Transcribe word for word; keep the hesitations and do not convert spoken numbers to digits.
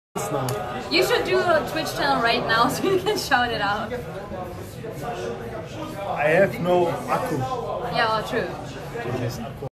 now. You should do a Twitch channel right now so you can shout it out. I have no Akku. Yeah, well, true.